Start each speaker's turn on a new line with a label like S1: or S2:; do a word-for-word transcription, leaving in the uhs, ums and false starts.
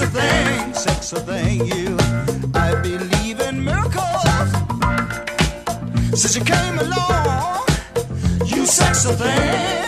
S1: sexy thing, sexy thing, you. I believe in miracles since you came along, you sexy thing.